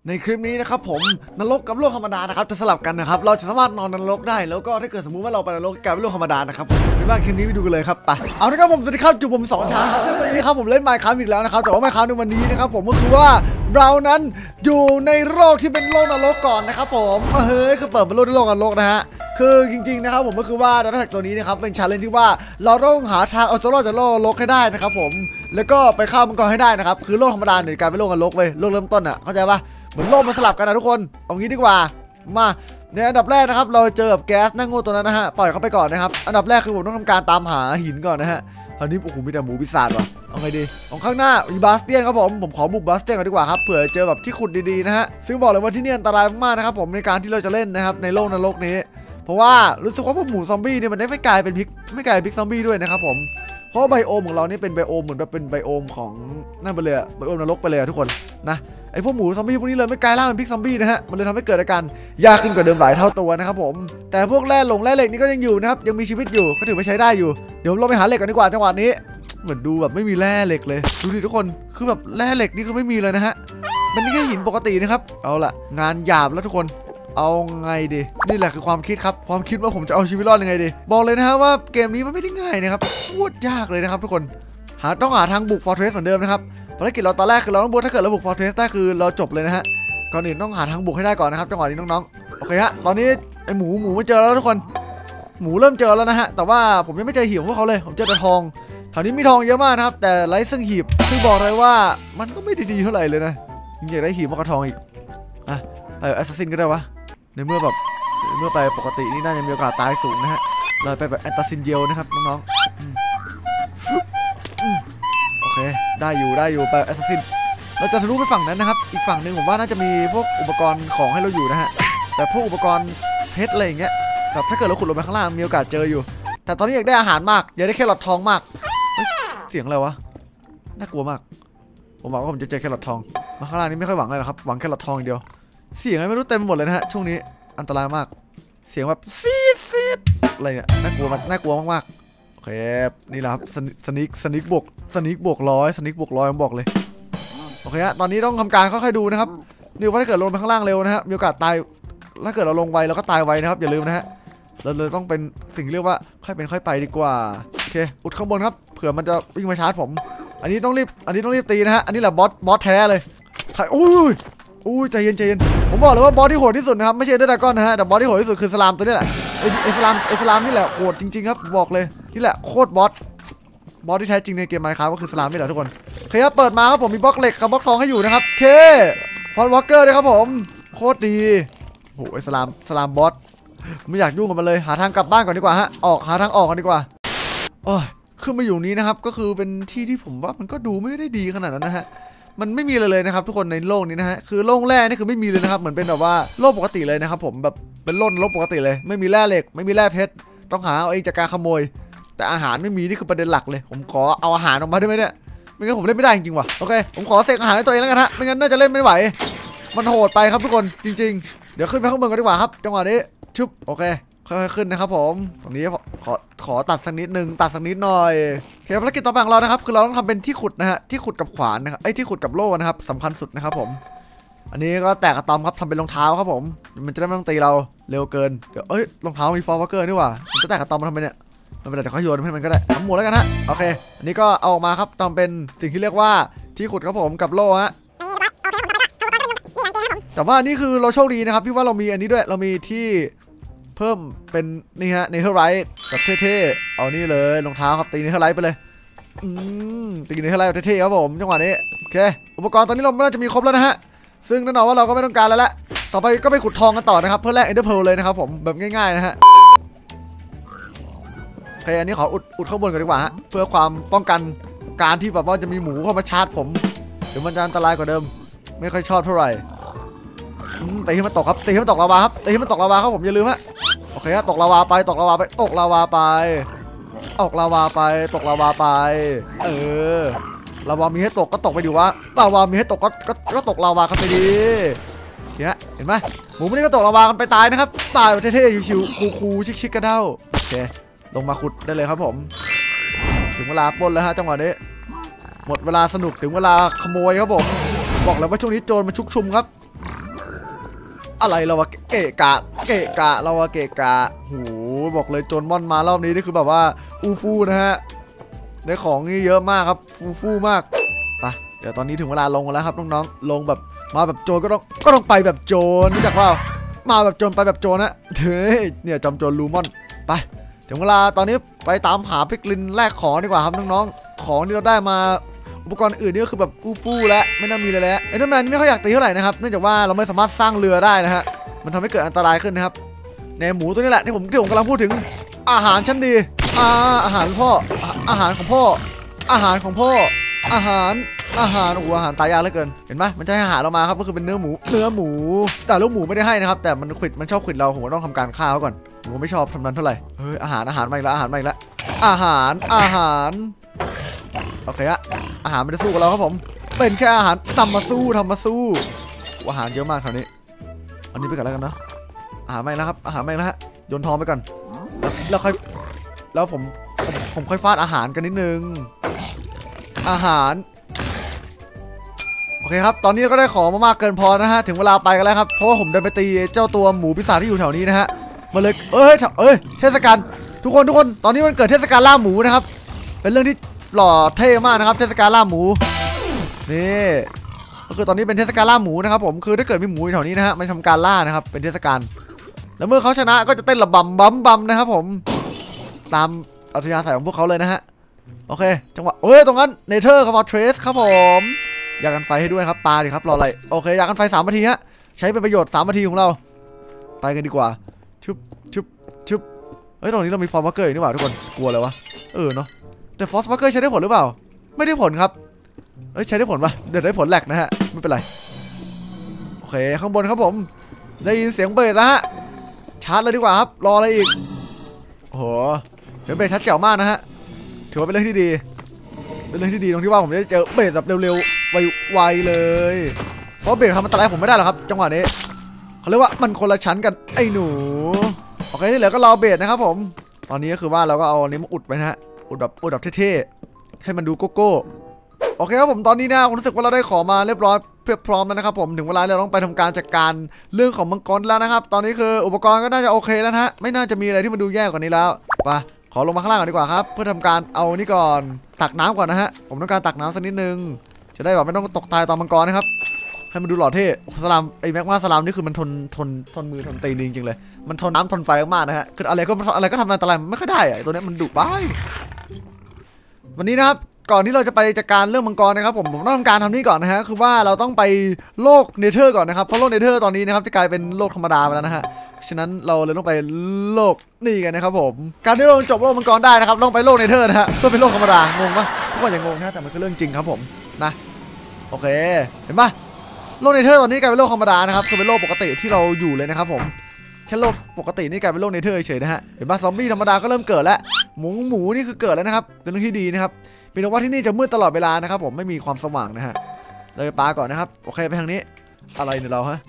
ในคลิปนี้นะครับผมนรกกับโลกธรรมดานะครับจะสลับกันนะครับเราจะสามารถนอนนรกได้แล้วก็ถ้าเกิดสมมุติว่าเราไปนรกกลายเป็นโลกธรรมดานะครับในบ้านคลิปนี้ไปดูกันเลยครับไปเอาละครับผมสวัสดีครับจุผม2ช้างครับซึ่งวันนี้ครับผมเล่น Minecraft อีกแล้วนะครับแต่ว่า Minecraft ในวันนี้นะครับผมก็คือว่าเรานั้นอยู่ในโลกที่เป็นโลกนรกก่อนนะครับผมเฮ้ยคือเปิดเป็นโลกที่โลกนรกนะฮะคือจริงๆนะครับผมก็คือว่าดัตต้าแพ็กตัวนี้นะครับเป็น challenge ที่ว่าเราต้องหาทางเอาตัวรอดจากโลกนรกให้ได้นะครับผมแล้วก็ไปฆ่ามังกรให้ได้นะครับคือโลกธรรมดาเนี่ยกลายเป็นโลกนรกเว้ยโลกเริ่มต้นอ่ะเข้าใจปะเหมือนโลกมันสลับกันนะทุกคนเอางี้ดีกว่ามาในอันดับแรกนะครับเราเจอกับแก๊สนั่งโง่ตัวนั้นนะฮะปล่อยเขาไปก่อนนะครับอันดับแรกคือผมต้องทำการตามหาหินก่อนนะฮะคราวนี้โอ้โหมีแต่หมูปีศาจว่ะเอาไงดีของข้างหน้ามีบาสเตียนครับผมขอบุกบาสเตียนก่อนดีกว่าครับเผื่อเจอแบบที่ขุดดีๆนะฮะซึ่งบอกเลยว่าที่นี่อันตรายมากๆนะครับผมในการที่เราจะเล่นนะครับในโลกนรกนี้เพราะว่ารู้สึกว่าพวกหมูซอมบี้เนี่ยมันได้ไม่กลายเป็นพิกซอมบี้ด้วยนะครับผมเพราะไบโอมของเรานี่เป็นไบโอมเหมือนแบบเป็นไบโอมของนั่นไปเลยไบโอมนรกไปเลยทุกคนนะไอพวกหมูซอมบี้พวกนี้เลยไม่กลายร่างเป็นพิกซอมบี้นะฮะมันเลยทำให้เกิดอาการยากขึ้นกว่าเดิมหลายเท่าตัวนะครับผมแต่พวกแร่เหล็กนี่ก็ยังอยู่นะครับยังมีชีวิตอยู่ก็ถือว่าใช้ได้อยู่เดี๋ยวเราไปหาเหล็กกันดีกว่าจังหวะนี้เหมือนดูแบบไม่มีแร่เหล็กเลยดูดิทุกคนคือแบบแร่เหล็กนี่คือไม่มีเลยนะฮะมันนี่แค่หินปกตินะครับเอาล่ะงานหยาบแล้วทุกคนเอาไงดีนี่แหละคือความคิดครับความคิดว่าผมจะเอาชีวิตรอดยังไงดีบอกเลยนะฮะว่าเกมนี้มันไม่ได้ง่ายนะครับโคตรยากเลยนะครับทุกคนต้องหาทางบุกฟอร์เทรสเหมือนเดิมนะครับภารกิจเราตอนแรกคือเราต้องบุกถ้าเกิดเราบุกฟอร์เทรสได้คือเราจบเลยนะฮะก่อนอื่นต้องหาทางบุกให้ได้ก่อนนะครับจังหวะนี้น้องๆโอเคฮะตอนนี้ไอหมูไม่เจอแล้วทุกคนหมูเริ่มเจอแล้วนะฮะแต่ว่าผมยังไม่เจอหีบของพวกเขาเลยผมเจอแต่ทองแถวนี้มีทองเยอะมากนะครับแต่ไร้ซึ่งหีบซึ่งบอกเลยว่ามันก็ไม่ดีเท่าไหร่เลยนะอยากได้หีบมากกว่าทองอีกอ่ะไปแอสซัสซินก็ได้วะในเมื่อไปปกตินี่น่าจะมีโอกาสตายสูงนะฮะเราไปแบบแอสซัสซินเดียวนะครับน้องๆโอเคได้อยู่ไปแอสซัสซินเราจะทะลุไปฝั่งนั้นนะครับอีกฝั่งหนึ่งผมว่าน่าจะมีพวกอุปกรณ์ของให้เราอยู่นะฮะแต่พวกอุปกรณ์เพชรอะไรอย่างเงี้ยแบบถ้าเกิดเราขุดลงไปข้างล่างมีโอกาสเจออยู่แต่ตอนนี้อยากได้อาหารมากอยากได้แครอททองมากเสียงอะไรวะน่ากลัวมากผมหวังว่าผมจะเจอแครอททองมาข้างล่างนี้ไม่ค่อยหวังเลยหรอกครับหวังแครอททองเดียวเสียงอะไรไม่รู้เต็มไปหมดเลยนะฮะช่วงนี้อันตรายมากเสียงแบบซีดอะไรเนี่ยน่ากลัวมากโอเคนี่แหละครับสนิกบวกร้อยผมบอกเลยโอเคฮะตอนนี้ต้องทำการค่อยๆดูนะครับนี่ว่าถ้าเกิดลงไปข้างล่างเร็วนะฮะมีโอกาสตายถ้าเกิดเราลงไวเราก็ตายไวนะครับอย่าลืมนะฮะเราเลยต้องเป็นสิ่งเรียกว่าค่อยเป็นค่อยไปดีกว่าโอเคอุดข้างบนครับเผื่อมันจะวิ่งมาชาร์จผมอันนี้ต้องรีบตีนะฮะอันนี้แหละบอสแท้เลยอุ้ยใจเย็นผมบอกเลยว่าบอสที่โหดที่สุดนะครับไม่ใช่เดอร์ดากอนนะฮะแต่บอสที่โหดที่สุดคือสลามตัวนี้แหละไอสลามนี่แหละโหดจริงๆครับบอกเลยนี่แหละโคตรบอสที่แท้จริงในเกมไมน์คราฟก็คือสลามนี่แหละทุกคนโอเคครับเปิดมาครับผมมีบล็อกเหล็กกับบล็อกทองให้อยู่นะครับโอเคฟอนวอล์กเกอร์ด้วยครับผมโคตรดีโอ้ไอสลามบอสไม่อยากยุ่งกับมันเลยหาทางกลับบ้านก่อนดีกว่าฮะหาทางออกกันดีกว่าโอ้ยขึ้นมาอยู่นี้นะครับก็คือเป็นที่ผมว่ามันก็ดูไม่ได้ดีขนาดนั้นนะฮะมันไม่มีเลยนะครับทุกคนในโลกนี้นะฮะคือโลกแร่นี่คือไม่มีเลยนะครับเหมือนเป็นแบบว่าโลกปกติเลยนะครับผมแบบเป็นโลกปกติเลยไม่มีแร่เหล็กไม่มีแร่เพชรต้องหาเอาเองจากการขโมยแต่อาหารไม่มีนี่คือประเด็นหลักเลยผมขอเอาอาหารออกมาได้ไหมเนี่ยไม่งั้นผมเล่นไม่ได้จริงๆว่ะโอเคผมขอเสกอาหารให้ตัวเองแล้วกันฮะไม่งั้นน่าจะเล่นไม่ไหวมันโหดไปครับทุกคนจริงๆเดี๋ยวขึ้นไปข้างบนกันดีกว่าครับจังหวะนี้ชุบโอเคค่อยๆขึ้นนะครับผมตรงนี้ขอตัดสักนิดหน่อยโอเคภารกิจต่อไปของเรานะครับคือเราต้องทำเป็นที่ขุดนะฮะที่ขุดกับขวานนะครับที่ขุดกับโล่นะครับสำคัญสุดนะครับผมอันนี้ก็แตกอะตอมครับทำเป็นรองเท้าครับผมมันจะได้ไม่ต้องตีเราเร็วเกินเดี๋ยวรองเท้ามีฟอร์วอร์เกอร์นี่หว่ามันจะแตกอะตอมมาทำไมเนี่ยมันเป็นแต่เขาโยนให้มันก็ได้ทำหมดแล้วกันฮะโอเคอันนี้ก็เอาออกมาครับทำเป็นสิ่งที่เรียกว่าที่ขุดครับผมกับโล่ฮะแต่ว่านี่คือเราโชคดีนะครับที่ว่าเรามีอันนี้ด้วยเรามีที่เพิ่มเป็นนี่ฮะเนเธอร์ไรท์แบบเท่ๆเอานี่เลยรองเท้าครับตีเนเธอร์ไรท์ไปเลยตีเนเธอร์ไรท์เท่ๆครับผมจังหวะนี้โอเคอุปกรณ์ตอนนี้เราน่าจะมีครบแล้วนะฮะซึ่งแน่นอนว่าเราก็ไม่ต้องการแล้วแหละต่อไปก็ไปขุดทองกันต่อนะครับเพื่อแลกเอ็นเดอร์เพลเลยนะครับผมแบบง่ายๆนะฮะโอเคอันนี้ขออุดข้างบนก่อนดีกว่าฮะเพื่อความป้องกันการที่แบบว่าจะมีหมูเข้ามาชาร์จผมเดี๋ยวมันจะอันตรายกว่าเดิมไม่ค่อยชอบเท่าไหร่ตีให้มันตกครับตีให้มันตกลาวาครับตีให้มันตกลาวาครับผมอย่าลืมฮะโอเคฮะตกลาวาไปตกลาวาไปตกลาวาไปลาวามีให้ตกก็ตกไปดิวะลาวามีให้ตกก็ตกลาวากันไปดีเนี่ยเห็นไหมหมูพวกนี้ก็ตกลาวากันไปตายนะครับตายเท่ๆชิวๆคูลๆชิคๆกันเท่าโอเคลงมาขุดได้เลยครับผมถึงเวลาปล้นแล้วฮะจังหวะนี้หมดเวลาสนุกถึงเวลาขโมยครับผมบอกแล้วว่าช่วงนี้โจรมันชุกชุมครับอะไรเราวะเกะกะเราวะเกะกะโหบอกเลยโจนม่อนมารอบนี้นี่คือแบบว่าอูฟูนะฮะได้ของนี่เยอะมากครับฟูมากไปเดี๋ยวตอนนี้ถึงเวลาลงแล้วครับน้องๆลงแบบมาแบบโจรก็ต้องไปแบบโจรรู้จักเปล่ามาแบบโจรไปแบบโจรนะเฮ้ยเนี่ยจอมโจรลูมอนไปถึงเวลาตอนนี้ไปตามหาพิกลินแลกของดีกว่าครับน้องๆของที่เราได้มาอุปกรณ์อื่นนี่ก็คือแบบอูฟูแล้วไม่น่ามีเลยแล้วเอ็นเดอร์แมนไม่ค่อยอยากตีเท่าไหร่นะครับเนื่องจากว่าเราไม่สามารถสร้างเรือได้นะฮะมันทำให้เกิดอันตรายขึ้นนะครับในหมูตัวนี้แหละที่ผมกำลังพูดถึงอาหารชั้นดีอาหารพ่ออาหารของพ่ออาหารของพ่ออาหารโอ้อาหารตายยากเหลือเกินเห็นไหมมันจะให้อาหารเรามาครับก็คือเป็นเนื้อหมูแต่ลูกหมูไม่ได้ให้นะครับแต่มันชอบขวิดเราผมก็ต้องทำการฆ่าเขาก่อนผมไม่ชอบทำนั้นเท่าไหร่เฮ้ยอาหารมาอีกแล้วอาหารโอเคอะอาหารมันจะสู้กับเราครับผมเป็นแค่อาหารทำมาสู้อาหารเยอะมากคราวนี้อันนี้ไปก่อนแล้วกันเนาะอาหารไม่แล้วครับอาหารไม่แล้วฮะโยนทองไปก่อนแล้วผมค่อยฟาดอาหารกันนิดนึงอาหารโอเคครับตอนนี้ก็ได้ของมามากเกินพอนะฮะถึงเวลาไปกันแล้วครับเพราะว่าผมเดินไปตีเจ้าตัวหมูปีศาจที่อยู่แถวนี้นะฮะมาเลยเทศกาลทุกคนตอนนี้มันเกิดเทศกาลล่าหมูนะครับเป็นเรื่องที่หล่อเท่มากนะครับเทศกาลล่าหมูนี่ก็คือตอนนี้เป็นเทศกาลล่าหมูนะครับผมคือถ้าเกิดมีหมูอยู่แถวนี้นะฮะมันทำการล่านะครับเป็นเทศกาลแล้วเมื่อเขาชนะก็จะเต้นระบำบัมนะครับผมตามอัธยาศัยของพวกเขาเลยนะฮะโอเคจังหวะตรงนั้นเนเธอร์ครับเทรสครับผมอยากกันไฟให้ด้วยครับปลาดิครับรออะไรโอเคอยากกันไฟ3 นาทีฮะใช้เป็นประโยชน์3 นาทีของเราไปกันดีกว่าชุบตรงนี้เรามีฟอร์มวักเกอร์อยู่นี่หว่าทุกคนกลัวเลยวะเนาะแต่ฟอสวักเกอร์ใช้ได้ผลหรือเปล่าไม่ได้ผลครับใช้ได้ผลปะเดี๋ยวได้ผลแหลกนะฮะไม่เป็นไรโอเคข้างบนครับผมได้ยินเสียงเบสแล้วฮะชาร์จเลยดีกว่าครับรออะไรอีกโอ้โหเสียงเบสชัดเจ๋วมากนะฮะถือว่าเป็นเรื่องที่ดีตรงที่ว่าผมได้เจอเบสแบบเร็วๆไวเลยเพราะเบสทำอันตรายผมไม่ได้หรอกครับจังหวะนี้เขาเรียกว่ามันคนละชั้นกันไอ้หนูโอเคที่เหลือก็รอเบสนะครับผมตอนนี้ก็คือว่าเราก็เอาอันนี้มาอุดไว้นะฮะอุดแบบเท่ๆให้มันดูโก้โอเคครับผมตอนนี้นะผมรู้สึกว่าเราได้ของมาเรียบร้อยเพียบพร้อมแล้วนะครับผมถึงเวลาเราต้องไปทำการจัดการเรื่องของมังกรแล้วนะครับตอนนี้คืออุปกรณ์ก็น่าจะโอเคแล้วนะฮะไม่น่าจะมีอะไรที่มันดูแย่กว่านี้แล้วไปขอลงมาข้างล่างก่อนดีกว่าครับเพื่อทำการเอานี่ก่อนตักน้ำก่อนนะฮะผมต้องการตักน้ำสักนิดนึงจะได้แบบไม่ต้องตกตายตอนมังกรนะครับให้มันดูหล่อเท่สลามไอ้แม็กมาสลามนี่คือมันทนมือทนตีนจริงๆเลยมันทนน้ำทนไฟมากๆนะฮะคืออะไรก็ทำอันตรายมันไม่ค่อยได้อะตัวนี้มันดุไปวันนี้นะครับก่อนที่เราจะไปจัดการเรื่องมังกรนะครับผมต้องทำการทำนี่ก่อนนะฮะคือว่าเราต้องไปโลกเนเธอร์ก่อนนะครับเพราะโลกเนเธอร์ตอนนี้นะครับจะกลายเป็นโลกธรรมดาไปแล้วนะฮะฉะนั้นเราเลยต้องไปโลกนี่กันนะครับผมการที่เราจบโลกมังกรได้นะครับต้องไปโลกเนเธอร์นะฮะเพื่อเป็นโลกธรรมดางงปะทุกคนอย่างงงนะแต่มันคือเรื่องจริงครับผมนะโอเคเห็นปะโลกเนเธอร์ตอนนี้กลายเป็นโลกธรรมดานะครับคือเป็นโลกปกติที่เราอยู่เลยนะครับผมแค่โลกปกตินี่กลายเป็นโลกเนเธอร์เฉยๆนะฮะเห็นปะซอมบี้ธรรมดาก็เริ่มเกิดแล้วหมูนี่คือเกิดแล้วนะครับเป็นเรื่องที่ดีนะครับเป็นว่าที่นี่จะมืดตลอดเวลานะครับผมไม่มีความสว่างนะฮะเลยปลาก่อนนะครับโอเคไปทางนี้อะไรเนี่ยเราฮะ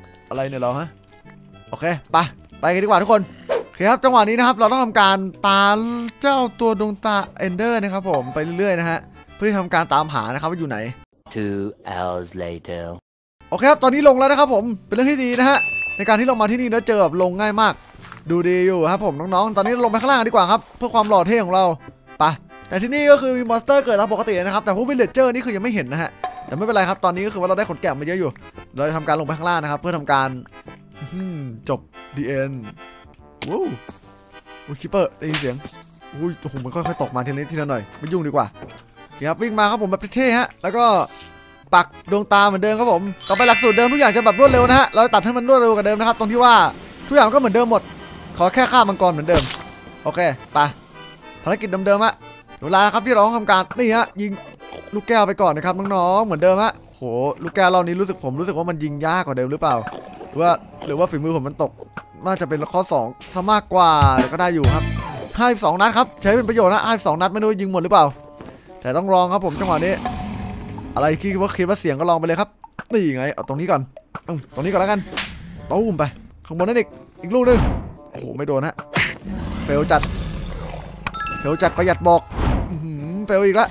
โอเคไปกันดีกว่าทุกคนโอเคครับจังหวะนี้นะครับเราต้องทำการปาเจ้าตัวดวงตาเอนเดอร์นะครับผมไปเรื่อยๆนะฮะเพื่อที่ทำการตามหานะครับว่าอยู่ไหน 2 hours later โอเคครับตอนนี้ลงแล้วนะครับผมเป็นเรื่องที่ดีนะฮะในการที่เรามาที่นี่แล้วเจอแบบลงง่ายมากดูดีอยู่ครับผมน้องๆตอนนี้ลงไปข้างล่างดีกว่าครับเพื่อความหล่อเท่ของเราไปแต่ที่นี่ก็คือมีมอนสเตอร์เกิดตามปกตินะครับแต่พวกวิลเลจเจอร์นี่คือยังไม่เห็นนะฮะแต่ไม่เป็นไรครับตอนนี้ก็คือว่าเราได้ขนแกะมาเยอะอยู่เราจะทำการลงไปข้างล่างนะครับเพื่อทำการจบ the end ว้าวคิปเปอร์ได้ยินเสียงอุ้ยโอ้โหมันค่อยๆตกมาทีละหน่อยไม่ยุ่งดีกว่าโอเคครับวิ่งมาครับผมแบบเท่ๆฮะแล้วก็ปักดวงตาเหมือนเดิมครับผมต่อไปหลักสูตรเดิมทุกอย่างจะแบบรวดเร็วนะฮะเราตัดให้มันรวดเร็วกว่าเดิมนะครับตรงที่ว่าทุกอย่างก็เหมือนเดิมหมดขอแค่ฆ่ามังกรเหมือนเดิมโอเคไปภารกิจเดิมๆอะเวลาครับที่เราต้องทำการนี่ฮะยิงลูกแก้วไปก่อนนะครับน้องๆเหมือนเดิมฮะโหลูกแก้วรอบนี้รู้สึกว่ามันยิงยากกว่าเดิมหรือเปล่าหรือว่าฝีมือผมมันตกน่าจะเป็นข้อ2ซะมากกว่าแต่ก็ได้อยู่ครับ52 นัดครับใช้เป็นประโยชน์นะ52 นัดไม่รู้ยิงหมดหรือเปล่าแต่ต้องลองครับผมจังหวะนี้อะไรคิดว่าเสียงก็ลองไปเลยครับนี่ไงเอาตรงนี้ก่อนตรงนี้ก่อนแล้วกันตุ้มไปข้างบนนั่นอีกลูกนึงโอ้โหไม่โดนฮะเฟลจัดประหยัดบอกเฟลอีกแล้ว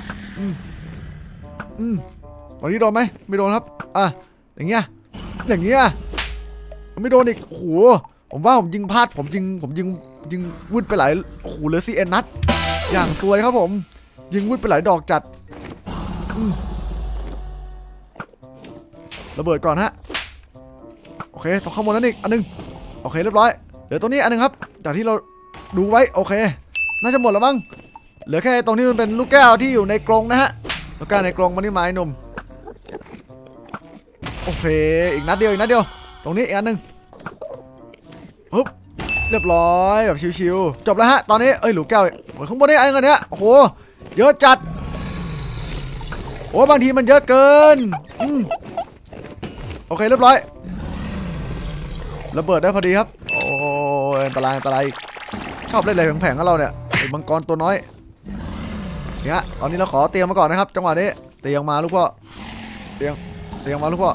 ตอนนี้โดนไหมไม่โดนครับอย่างเงี้ยไม่โดนอีกโอ้โหผมว่าผมยิงพลาดผมยิงวุดไปหลายโอ้โหเหลือCNนัดอย่างซวยครับผมยิงวุดไปหลายดอกจัดระเบิดก่อนฮะโอเคต้องข้างบนนั้นอีกอันนึงโอเคเรียบร้อยเหลือตัวนี้อันนึงครับจากที่เราดูไว้โอเคน่าจะหมดแล้วมั้งเหลือแค่ตรงที่มันเป็นลูกแก้วที่อยู่ในกรงนะฮะลูกแก้วในกรงมันนี่ไม้หนุ่มโอเคอีกนัดเดียวตรงนี้อีกอันนึงปุ๊บเรียบร้อยแบบชิวๆจบแล้วฮะตอนนี้ลูกแก้วข้างบนนี่ไอ้เงินเนี้ยโอ้โหเยอะจัดโอ้บางทีมันเยอะเกินโอเคเรียบร้อยระเบิดได้พอดีครับโอ้ยอันตรายอีกชอบเล่นอะไรแผงๆกับเราเนี่ยไอ้มังกรตัวน้อยเนี่ยตอนนี้เราขอเตรียมมาก่อนนะครับจังหวะนี้เตรียมมาลูกพ่อเตรียมมาลูกพ่อ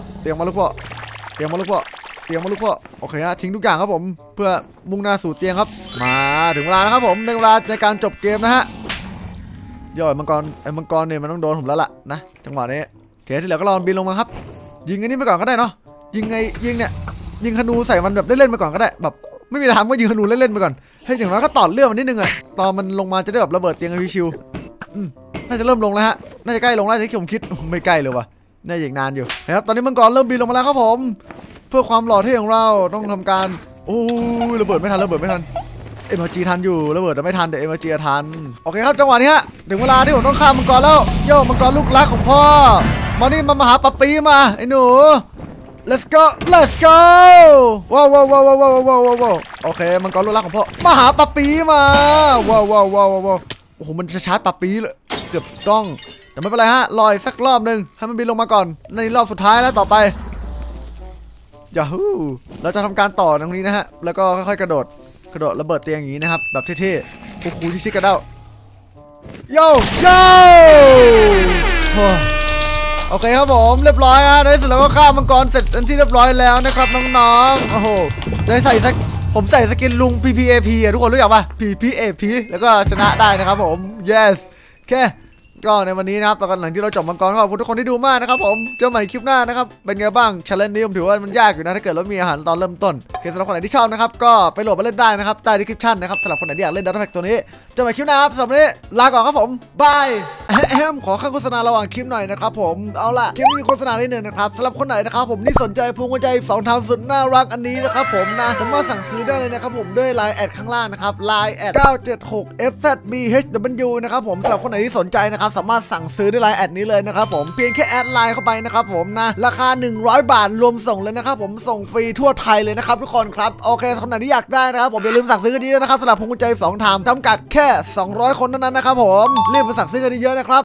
โอเคฮะทิ้งทุกอย่างครับผมเพื่อมุ่งหน้าสู่เตียงครับมาถึงเวลานะครับผมในเวลาในการจบเกมนะฮะย่อยมังกรเนี่ยมันต้องโดนผมแล้วล่ะนะจังหวะนี้โอเคที่เหลือก็ลองบินลงมาครับยิงไอ้นี่ไปก่อนก็ได้เนาะยิงธนูใส่มันแบบเล่นๆไปก่อนก็ได้แบบไม่มีทางก็ยิงธนูเล่นๆไปก่อนให้อย่างน้อยก็ต่อเรื่องมันนิดนึงอะตอนมันลงมาจะได้แบบระเบิดเตียงชิวน่าจะเริ่มลงแล้วฮะน่าจะใกล้ลงแล้วที่ผมคิดไม่ใกล้เลยว่ะน่าจะอีกนานอยู่ครับตอนนี้มังกรเริ่มบินลงมาแล้วครับผมเพื่อความหล่อเท่ของเราต้องทำการโอ้ยระเบิดไม่ทันMG ทันอยู่ระเบิดแต่ไม่ทันเดี๋ยวMGทันโอเคครับจังหวะนี้ฮะถึงเวลาที่ผมต้องฆ่ามังกรแล้วโย่มังกรลูกรักของพ่อมานี่มาหาปั๊ปปี้มาไอ้หนู let's go ว้าวโอเคมังกรลูกรักของพ่อมาหาปั๊ปปี้มาว้าวโอ้โหมันจะชาร์จปั๊ปปี้เลยเกือบต้องแต่ไม่เป็นไรฮะลอยสักรอบหนึ่งให้มันบินลงมาก่อนในรอบสุดท้ายแล้วต่อไปยาฮูเราจะทำการต่อตรงนี้นะฮะแล้วก็ค่อยๆกระโดดระเบิดเตียงอย่างนี้นะครับแบบเท่ๆคูลๆชิคๆกระเด้าโย่โอเคครับผมเรียบร้อยฮะในที่สุดเราก็ฆ่ามังกรเสร็จเป็นที่เรียบร้อยแล้วนะครับน้องๆโอ้โหผมใส่สกินลุง PPAP อ่ะทุกคนรู้จักป่ะ PPAP แล้วก็ชนะได้นะครับผม yes แค่ก็ในวันนี้นะครับหลังที่เราจบมังกรก็ขอบคุณทุกคนที่ดูมากนะครับผมเจอใหม่คลิปหน้านะครับเป็นไงบ้าง challenge นี้ผมถือว่ามันยากอยู่นะถ้าเกิดเรามีอาหารตอนเริ่มต้นโอเคสำหรับคนไหนที่ชอบนะครับก็ไปโหลดมาเล่นได้นะครับใต้ description นะครับสำหรับคนไหนที่อยากเล่น Data Pack ตัวนี้เจอใหม่คลิปหน้าครับสำหรับวันนี้ลาก่อนครับผมบายขอข้างโฆษณาระหว่างคลิปหน่อยนะครับผมเอาล่ะคลิปนี้มีโฆษณานิดนึงนะครับสำหรับคนไหนนะครับผมที่สนใจพวงกุญแจ2 ทางสุดน่ารักอันนี้นะครับผมนะสามารถสั่งซื้อได้เลยนะครับผมด้วย Line แอดข้างล่างนะครับ Line แอด976FZBHW นะครับผมสำหรับคนไหนที่สนใจนะครับสามารถสั่งซื้อด้วย Line แอดนี้เลยนะครับผมเพียงแค่แอดไลน์เข้าไปนะครับผมนะราคา100 บาทรวมส่งเลยนะครับผมส่งฟรีทั่วไทยเลยนะครับทุกคนครับโอเคคนไหนที่อยากได้นะครับผมอย่าลืมสั่งซื้อกันดีนะครับสำหรับพวงกุญแจ2 ทางจำกัดแค่200 คนเท่านั้นนะครับผมรีบไปสั่งซื้อกันเยอะๆนะครับ